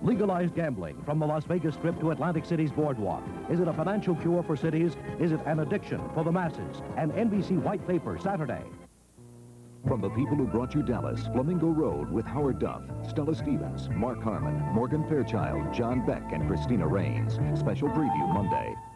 Legalized gambling from the Las Vegas Strip to Atlantic City's boardwalk. Is it a financial cure for cities? Is it an addiction for the masses? An NBC white paper Saturday. From the people who brought you Dallas, Flamingo Road with Howard Duff, Stella Stevens, Mark Harmon, Morgan Fairchild, John Beck, and Christina Raines. Special preview Monday.